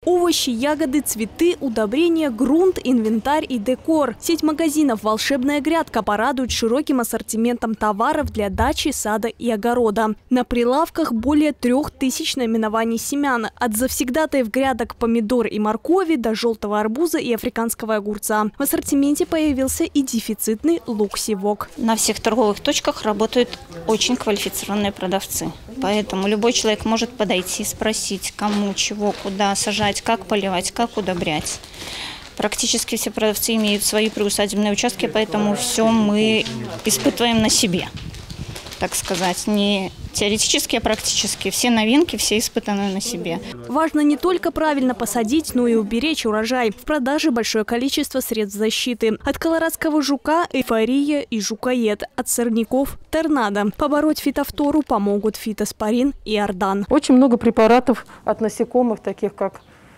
Овощи, ягоды, цветы, удобрения, грунт, инвентарь и декор. Сеть магазинов «Волшебная грядка» порадует широким ассортиментом товаров для дачи, сада и огорода. На прилавках более 3000 наименований семян. От завсегдатаев грядок помидор и моркови до желтого арбуза и африканского огурца. В ассортименте появился и дефицитный лук-севок. На всех торговых точках работают очень квалифицированные продавцы. Поэтому любой человек может подойти, спросить, кому, чего, куда сажать, как поливать, как удобрять. Практически все продавцы имеют свои приусадебные участки, поэтому все мы испытываем на себе, так сказать. Не теоретически, а практически. Все новинки, все испытаны на себе. Важно не только правильно посадить, но и уберечь урожай. В продаже большое количество средств защиты. От колорадского жука эйфория и жукоед. От сорняков – торнадо. Побороть фитофтору помогут фитоспорин и ордан. Очень много препаратов от насекомых, таких как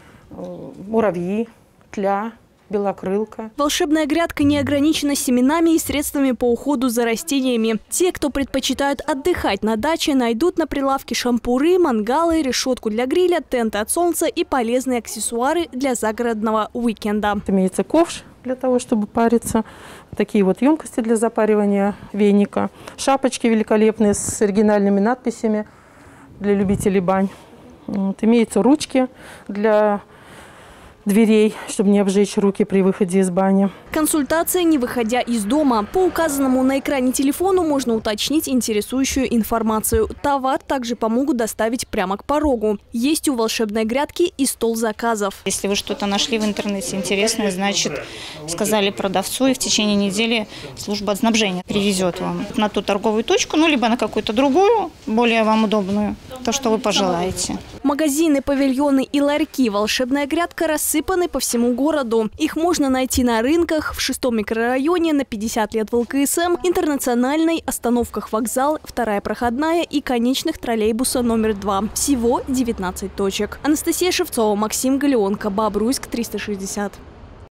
муравьи, тля, белокрылка. Волшебная грядка не ограничена семенами и средствами по уходу за растениями. Те, кто предпочитают отдыхать на даче, найдут на прилавке шампуры, мангалы, решетку для гриля, тенты от солнца и полезные аксессуары для загородного уикенда. Имеется ковш для того, чтобы париться. Такие вот емкости для запаривания веника. Шапочки великолепные с оригинальными надписями для любителей бань. Имеются ручки для дверей, чтобы не обжечь руки при выходе из бани. Консультация, не выходя из дома. По указанному на экране телефону можно уточнить интересующую информацию. Товар также помогут доставить прямо к порогу. Есть у волшебной грядки и стол заказов. Если вы что-то нашли в интернете интересное, значит, сказали продавцу, и в течение недели служба снабжения привезет вам на ту торговую точку, ну, либо на какую-то другую, более вам удобную, то, что вы пожелаете. Магазины, павильоны и ларьки «Волшебная грядка» рассыпаны по всему городу. Их можно найти на рынках, в 6-м микрорайоне, на 50 лет в ЛКСМ, Интернациональной, остановках «Вокзал», 2-я проходная и конечных троллейбуса номер 2. Всего 19 точек. Анастасия Шевцова, Максим Галеонко, Бобруйск, 360.